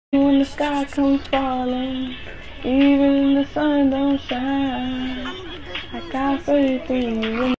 When the sky comes falling, even the sun don't shine, I got faith in you.